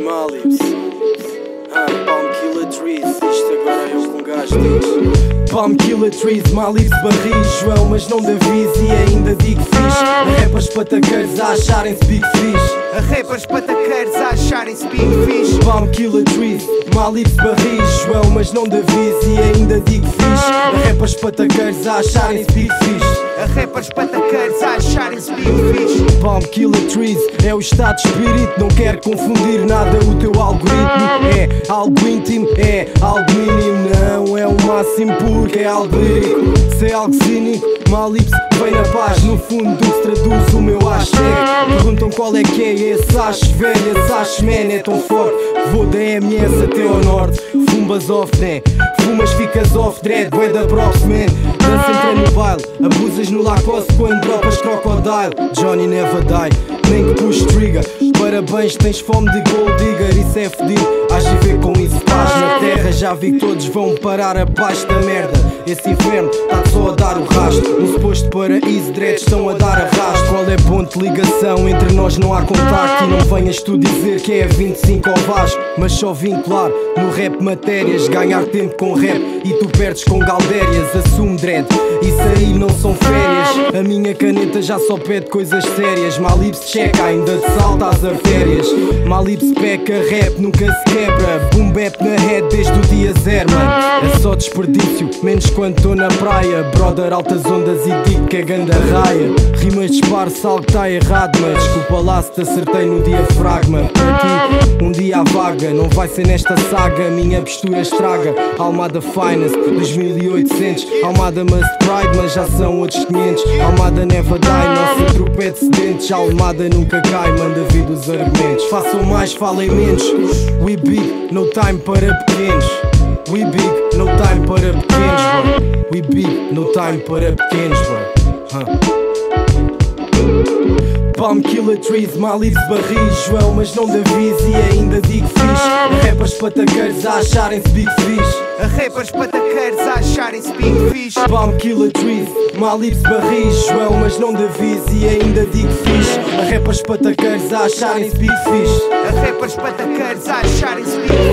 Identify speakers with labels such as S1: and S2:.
S1: Malips, Palm Killer Trees. Isto agora é o que um gajo diz. Palm Killer Trees, Malips, barris, João, mas não Davis. E ainda digo fixe a rappers pataqueiros a acharem-se big fish.
S2: A rappers pataqueiros a acharem-se big fish.
S1: Palm Killer Trees, Malips, barris, João, mas não Davis. E ainda digo fixe a rappers pataqueiros a acharem-se big fish.
S2: A rappers pataqueiros a acharem-se big fish.
S1: Palm Killer Trees é o estado de espírito. Não quero confundir nada, o teu algoritmo é algo íntimo, é algo mínimo. Não é o máximo porque é algo lírico. Se é algo cínico, Malips vem na paz. No fundo se traduz o meu hashtag. Perguntam qual é que é esse hash velho. Esse hash man é tão forte, vou da MS até ao norte. Fumbas off, né? Fumas, ficas off, dread, bué da props, man. Dança, entra no baile, abusas no Lacoste quando dropas crocodile. Johnny never die, nem que push trigger. Parabéns, tens fome de gold digger, isso é fedido. Hás de ver com isso paz na terra. Já vi que todos vão parar abaixo da merda. Esse inferno tá só a dar o rastro. Um suposto paraíso, dreads estão a dar arrasto. Qual é ponto de ligação? Entre nós não há contacto. E não venhas tu dizer que é 25 ao Vasco. Mas só vincular no rap matérias. Ganhar tempo com rap e tu perdes com galdérias. Assume dread, isso aí não são férias. A minha caneta já só pede coisas sérias. Malips checa, ainda te salta as artérias. Malips peca, rap nunca se quebra. Boom bap na head desde o dia zero, mano. É só desperdício, menos quando estou na praia. Brother, altas ondas e digo que é ganda raia. Rimas disparo-se, algo tá errado, mas desculpa lá se te acertei no diafragma. Por aqui, um dia à vaga, não vai ser nesta saga. Minha postura estraga, Almada Finest 2800, Almada Must Pride, mas já são outros 500. Almada never die, nossa trupe é de sedentes. Almada nunca cai, manda vir dos argumentos. Façam mais, falem menos. We big, no time para pequenos. We big, no time para pequenos, boy. We big, no time para pequenos, boy. Palm Killer Trees, Malips, barris, João, mas não Davis. E ainda digo fixe rappers pataqueiros a acharem-se big fish.
S2: A rappers pataqueiros a acharem-se big fish.
S1: Palm Killer Trees, Malips, barris, João, mas não Davis. E ainda digo fixe rappers pataqueiros a acharem-se big fish.
S2: A rappers pataqueiros a acharem-se big fish.